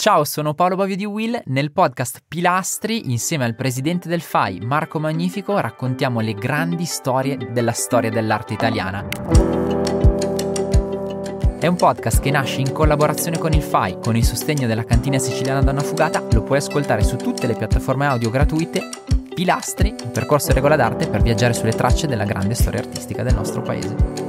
Ciao, sono Paolo Bovio di Will. Nel podcast Pilastri, insieme al presidente del FAI, Marco Magnifico, raccontiamo le grandi storie della storia dell'arte italiana. È un podcast che nasce in collaborazione con il FAI, con il sostegno della Cantina Siciliana Donna Fugata. Lo puoi ascoltare su tutte le piattaforme audio gratuite. Pilastri, un percorso in regola d'arte per viaggiare sulle tracce della grande storia artistica del nostro paese.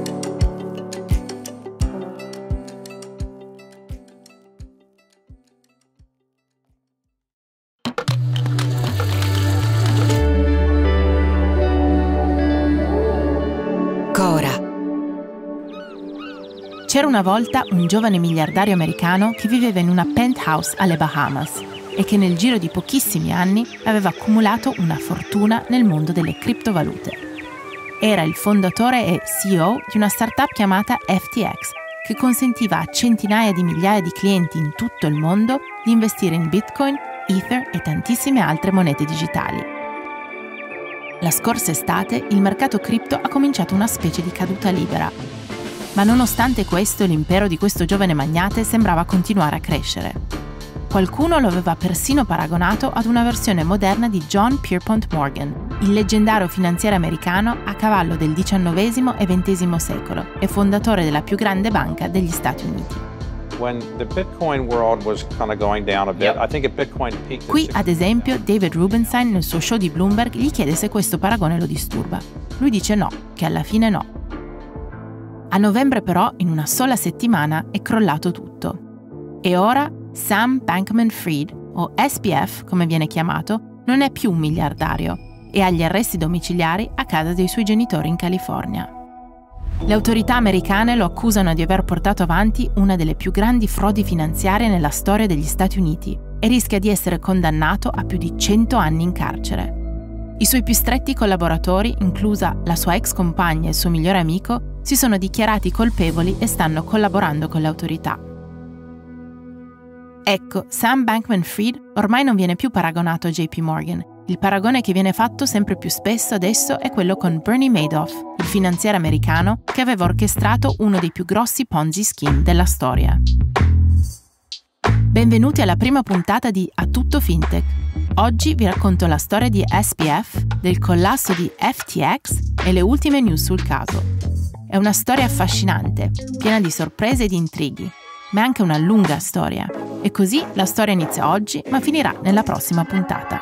C'era una volta un giovane miliardario americano che viveva in una penthouse alle Bahamas e che nel giro di pochissimi anni aveva accumulato una fortuna nel mondo delle criptovalute. Era il fondatore e CEO di una startup chiamata FTX, che consentiva a centinaia di migliaia di clienti in tutto il mondo di investire in Bitcoin, Ether e tantissime altre monete digitali. La scorsa estate il mercato cripto ha cominciato una specie di caduta libera. Ma nonostante questo, l'impero di questo giovane magnate sembrava continuare a crescere. Qualcuno lo aveva persino paragonato ad una versione moderna di John Pierpont Morgan, il leggendario finanziere americano a cavallo del XIX e XX secolo e fondatore della più grande banca degli Stati Uniti. Qui, ad esempio, David Rubenstein nel suo show di Bloomberg gli chiede se questo paragone lo disturba. Lui dice no, che alla fine no. A novembre però, in una sola settimana, è crollato tutto. E ora Sam Bankman-Fried, o SBF come viene chiamato, non è più un miliardario e ha gli arresti domiciliari a casa dei suoi genitori in California. Le autorità americane lo accusano di aver portato avanti una delle più grandi frodi finanziarie nella storia degli Stati Uniti e rischia di essere condannato a più di 100 anni in carcere. I suoi più stretti collaboratori, inclusa la sua ex compagna e il suo migliore amico, si sono dichiarati colpevoli e stanno collaborando con le autorità. Ecco, Sam Bankman-Fried ormai non viene più paragonato a JP Morgan. Il paragone che viene fatto sempre più spesso adesso è quello con Bernie Madoff, il finanziere americano che aveva orchestrato uno dei più grossi Ponzi scheme della storia. Benvenuti alla prima puntata di A Tutto Fintech. Oggi vi racconto la storia di SBF, del collasso di FTX e le ultime news sul caso. È una storia affascinante, piena di sorprese e di intrighi, ma è anche una lunga storia. E così la storia inizia oggi, ma finirà nella prossima puntata.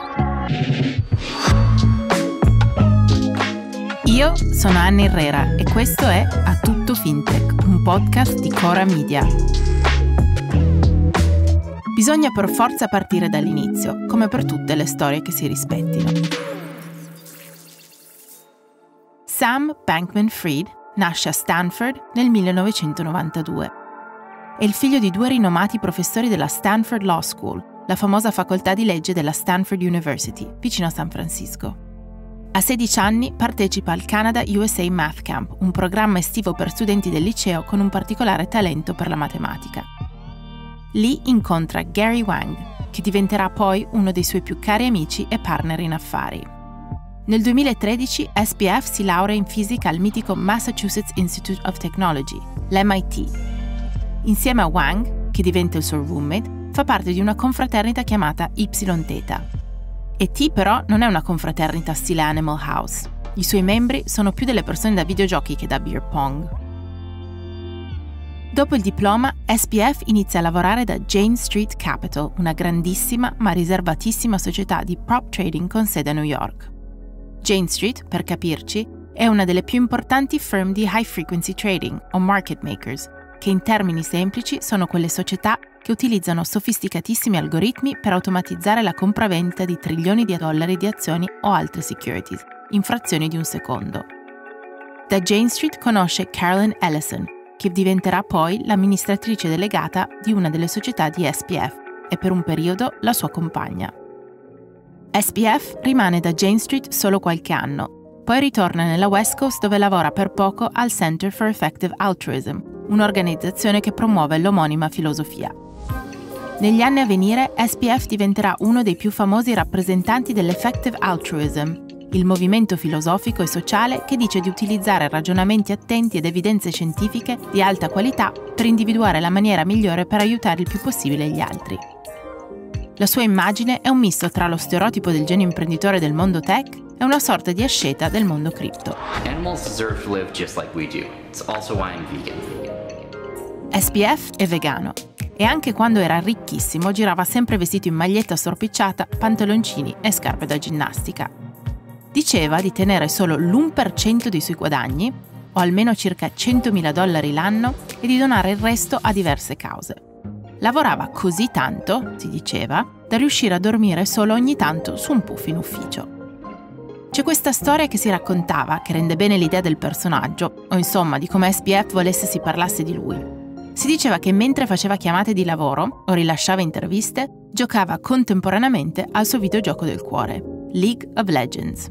Io sono Anna Herrera e questo è A Tutto Fintech, un podcast di Cora Media. Bisogna per forza partire dall'inizio, come per tutte le storie che si rispettino. Sam Bankman-Fried nasce a Stanford nel 1992. È il figlio di due rinomati professori della Stanford Law School, la famosa facoltà di legge della Stanford University, vicino a San Francisco. A 16 anni partecipa al Canada USA Math Camp, un programma estivo per studenti del liceo con un particolare talento per la matematica. Lì incontra Gary Wang, che diventerà poi uno dei suoi più cari amici e partner in affari. Nel 2013 SBF si laurea in fisica al mitico Massachusetts Institute of Technology, l'MIT. Insieme a Wang, che diventa il suo roommate, fa parte di una confraternita chiamata Ipsilon Theta. E T però non è una confraternita stile Animal House. I suoi membri sono più delle persone da videogiochi che da beer pong. Dopo il diploma, SBF inizia a lavorare da Jane Street Capital, una grandissima ma riservatissima società di prop trading con sede a New York. Jane Street, per capirci, è una delle più importanti firm di high frequency trading, o market makers, che in termini semplici sono quelle società che utilizzano sofisticatissimi algoritmi per automatizzare la compravendita di trilioni di dollari di azioni o altre securities, in frazioni di un secondo. Da Jane Street conosce Carolyn Ellison, che diventerà poi l'amministratrice delegata di una delle società di SBF e per un periodo la sua compagna. SBF rimane da Jane Street solo qualche anno, poi ritorna nella West Coast dove lavora per poco al Center for Effective Altruism, un'organizzazione che promuove l'omonima filosofia. Negli anni a venire SBF diventerà uno dei più famosi rappresentanti dell'Effective Altruism, il movimento filosofico e sociale che dice di utilizzare ragionamenti attenti ed evidenze scientifiche di alta qualità per individuare la maniera migliore per aiutare il più possibile gli altri. La sua immagine è un misto tra lo stereotipo del genio imprenditore del mondo tech e una sorta di asceta del mondo cripto. Animals deserve to live just like we do. It's also why I'm vegan. SPF è vegano e anche quando era ricchissimo girava sempre vestito in maglietta storpicciata, pantaloncini e scarpe da ginnastica. Diceva di tenere solo l'1% dei suoi guadagni, o almeno circa $100.000 l'anno, e di donare il resto a diverse cause. Lavorava così tanto, si diceva, da riuscire a dormire solo ogni tanto su un puff in ufficio. C'è questa storia che si raccontava, che rende bene l'idea del personaggio, o insomma di come SPF volesse si parlasse di lui. Si diceva che mentre faceva chiamate di lavoro o rilasciava interviste, giocava contemporaneamente al suo videogioco del cuore, League of Legends.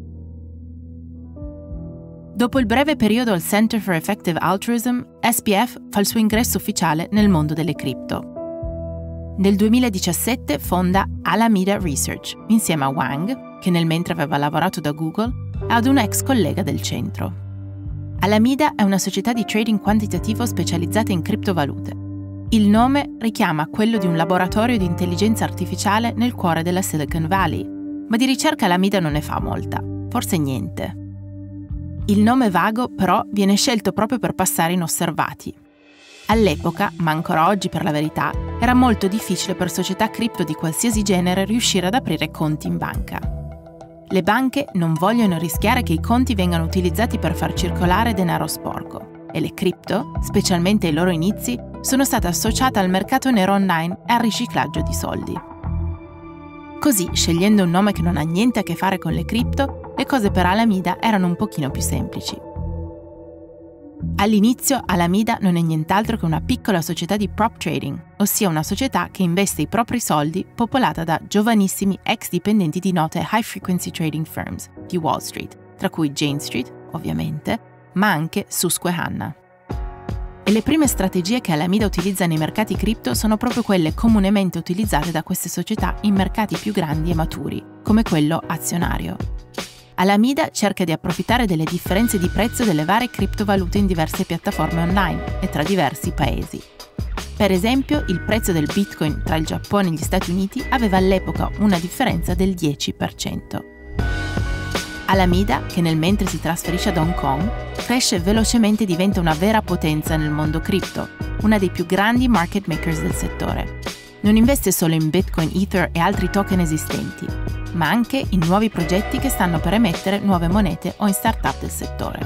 Dopo il breve periodo al Center for Effective Altruism, SPF fa il suo ingresso ufficiale nel mondo delle cripto. Nel 2017 fonda Alameda Research insieme a Wang, che nel mentre aveva lavorato da Google, e ad un ex collega del centro. Alameda è una società di trading quantitativo specializzata in criptovalute. Il nome richiama quello di un laboratorio di intelligenza artificiale nel cuore della Silicon Valley, ma di ricerca Alameda non ne fa molta, forse niente. Il nome vago, però, viene scelto proprio per passare inosservati. All'epoca, ma ancora oggi per la verità, era molto difficile per società cripto di qualsiasi genere riuscire ad aprire conti in banca. Le banche non vogliono rischiare che i conti vengano utilizzati per far circolare denaro sporco e le cripto, specialmente ai loro inizi, sono state associate al mercato nero online e al riciclaggio di soldi. Così, scegliendo un nome che non ha niente a che fare con le cripto, le cose per Alameda erano un pochino più semplici. All'inizio Alameda non è nient'altro che una piccola società di prop trading, ossia una società che investe i propri soldi popolata da giovanissimi ex dipendenti di note high frequency trading firms di Wall Street, tra cui Jane Street, ovviamente, ma anche Susquehanna. E le prime strategie che Alameda utilizza nei mercati cripto sono proprio quelle comunemente utilizzate da queste società in mercati più grandi e maturi, come quello azionario. Alameda cerca di approfittare delle differenze di prezzo delle varie criptovalute in diverse piattaforme online e tra diversi paesi. Per esempio, il prezzo del Bitcoin tra il Giappone e gli Stati Uniti aveva all'epoca una differenza del 10%. Alameda, che nel mentre si trasferisce ad Hong Kong, cresce velocemente e diventa una vera potenza nel mondo cripto, una dei più grandi market makers del settore. Non investe solo in Bitcoin, Ether e altri token esistenti, ma anche in nuovi progetti che stanno per emettere nuove monete o in start-up del settore.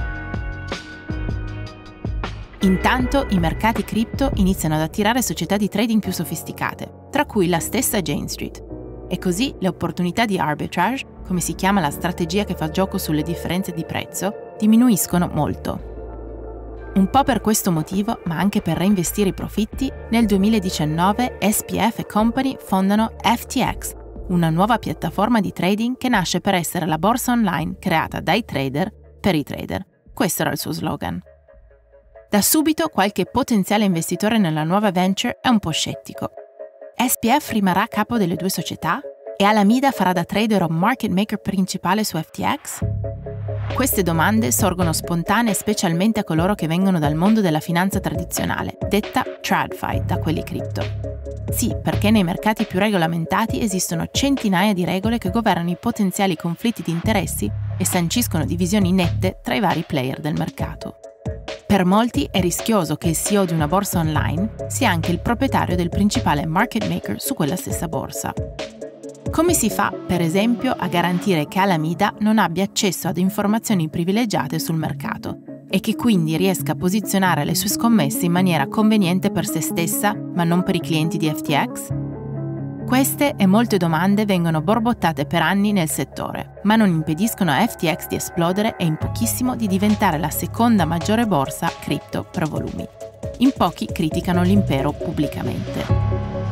Intanto i mercati cripto iniziano ad attirare società di trading più sofisticate, tra cui la stessa Jane Street. E così le opportunità di arbitrage, come si chiama la strategia che fa gioco sulle differenze di prezzo, diminuiscono molto. Un po' per questo motivo, ma anche per reinvestire i profitti, nel 2019 SPF e Company fondano FTX, una nuova piattaforma di trading che nasce per essere la borsa online creata dai trader per i trader. Questo era il suo slogan. Da subito qualche potenziale investitore nella nuova venture è un po' scettico. SPF rimarrà a capo delle due società? E Alameda farà da trader o market maker principale su FTX? Queste domande sorgono spontanee specialmente a coloro che vengono dal mondo della finanza tradizionale, detta TradFi da quelli cripto. Sì, perché nei mercati più regolamentati esistono centinaia di regole che governano i potenziali conflitti di interessi e sanciscono divisioni nette tra i vari player del mercato. Per molti è rischioso che il CEO di una borsa online sia anche il proprietario del principale market maker su quella stessa borsa. Come si fa, per esempio, a garantire che Alameda non abbia accesso ad informazioni privilegiate sul mercato e che quindi riesca a posizionare le sue scommesse in maniera conveniente per se stessa, ma non per i clienti di FTX? Queste e molte domande vengono borbottate per anni nel settore, ma non impediscono a FTX di esplodere e in pochissimo di diventare la seconda maggiore borsa cripto per volumi. In pochi criticano l'impero pubblicamente.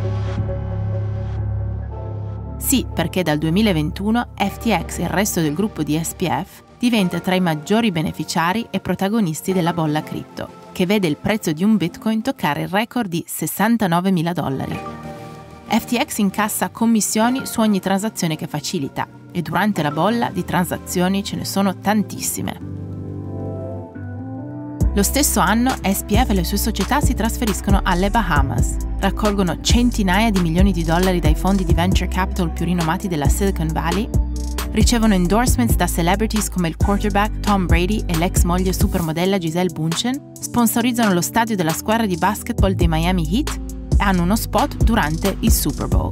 Sì, perché dal 2021 FTX e il resto del gruppo di SPF diventa tra i maggiori beneficiari e protagonisti della bolla cripto, che vede il prezzo di un Bitcoin toccare il record di $69.000. FTX incassa commissioni su ogni transazione che facilita e durante la bolla di transazioni ce ne sono tantissime. Lo stesso anno SPF e le sue società si trasferiscono alle Bahamas, raccolgono centinaia di milioni di dollari dai fondi di venture capital più rinomati della Silicon Valley, ricevono endorsements da celebrities come il quarterback Tom Brady e l'ex moglie supermodella Gisele Bündchen, sponsorizzano lo stadio della squadra di basketball dei Miami Heat e hanno uno spot durante il Super Bowl.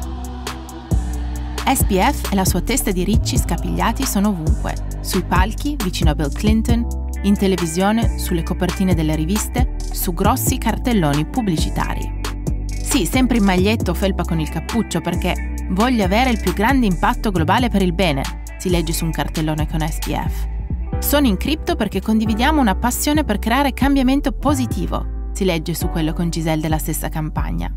SPF e la sua testa di ricci scapigliati sono ovunque, sui palchi, vicino a Bill Clinton, in televisione, sulle copertine delle riviste, su grossi cartelloni pubblicitari. Sì, sempre in maglietto o felpa con il cappuccio perché voglio avere il più grande impatto globale per il bene, si legge su un cartellone con SPF. Sono in cripto perché condividiamo una passione per creare cambiamento positivo, si legge su quello con Gisele della stessa campagna.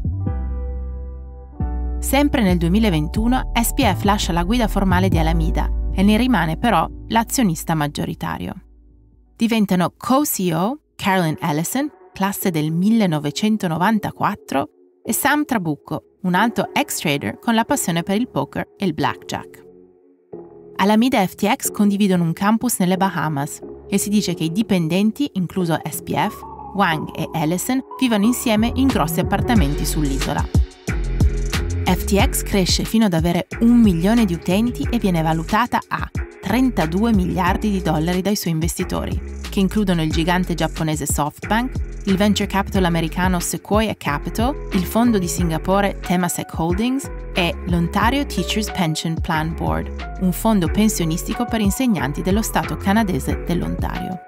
Sempre nel 2021 SPF lascia la guida formale di Alameda e ne rimane però l'azionista maggioritario. Diventano co-CEO Carolyn Ellison, classe del 1994, e Sam Trabucco, un alto ex-trader con la passione per il poker e il blackjack. Alameda e FTX condividono un campus nelle Bahamas e si dice che i dipendenti, incluso SPF, Wang e Ellison, vivono insieme in grossi appartamenti sull'isola. FTX cresce fino ad avere 1 milione di utenti e viene valutata a 32 miliardi di dollari dai suoi investitori, che includono il gigante giapponese SoftBank, il venture capital americano Sequoia Capital, il fondo di Singapore Temasek Holdings e l'Ontario Teachers Pension Plan Board, un fondo pensionistico per insegnanti dello stato canadese dell'Ontario.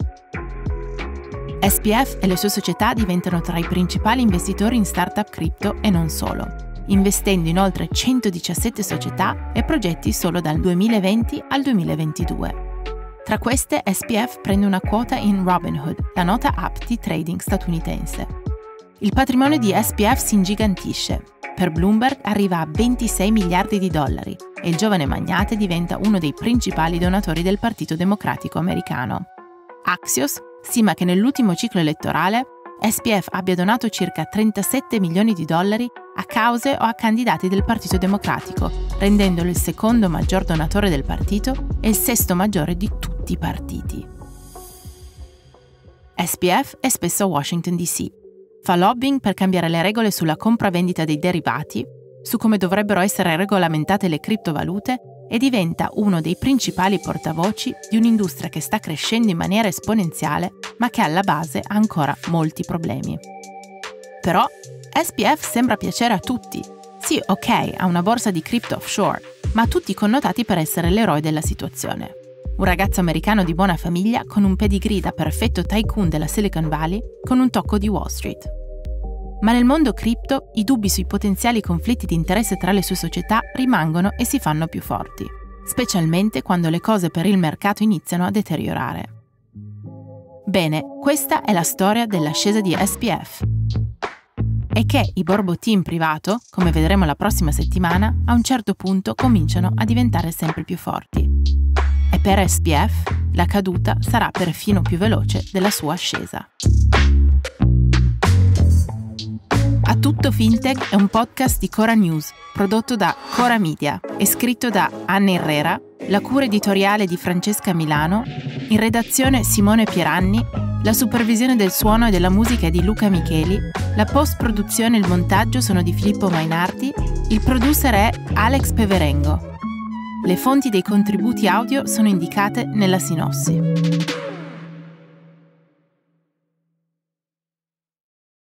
SPF e le sue società diventano tra i principali investitori in startup cripto e non solo, investendo in oltre 117 società e progetti solo dal 2020 al 2022. Tra queste SPF prende una quota in Robinhood, la nota app di trading statunitense. Il patrimonio di SPF si ingigantisce. Per Bloomberg arriva a 26 miliardi di dollari e il giovane magnate diventa uno dei principali donatori del Partito Democratico americano. Axios stima che nell'ultimo ciclo elettorale SPF abbia donato circa 37 milioni di dollari a cause o a candidati del Partito Democratico, rendendolo il secondo maggior donatore del partito e il sesto maggiore di tutti i partiti. SPF è spesso a Washington DC. Fa lobbying per cambiare le regole sulla compravendita dei derivati, su come dovrebbero essere regolamentate le criptovalute e diventa uno dei principali portavoci di un'industria che sta crescendo in maniera esponenziale, ma che alla base ha ancora molti problemi. Però SPF sembra piacere a tutti. Sì, ok, ha una borsa di cripto offshore, ma tutti connotati per essere l'eroe della situazione. Un ragazzo americano di buona famiglia con un pedigree da perfetto tycoon della Silicon Valley con un tocco di Wall Street. Ma nel mondo cripto i dubbi sui potenziali conflitti di interesse tra le sue società rimangono e si fanno più forti, specialmente quando le cose per il mercato iniziano a deteriorare. Bene, questa è la storia dell'ascesa di SPF. E che i borbotti in privato, come vedremo la prossima settimana, a un certo punto cominciano a diventare sempre più forti. E per SPF la caduta sarà perfino più veloce della sua ascesa. A Tutto Fintech è un podcast di Cora News, prodotto da Cora Media e scritto da Anna Herrera, la cura editoriale di Francesca Milano, in redazione Simone Pieranni, la supervisione del suono e della musica è di Luca Micheli, la post-produzione e il montaggio sono di Filippo Mainardi, il producer è Alex Peverengo. Le fonti dei contributi audio sono indicate nella sinossi.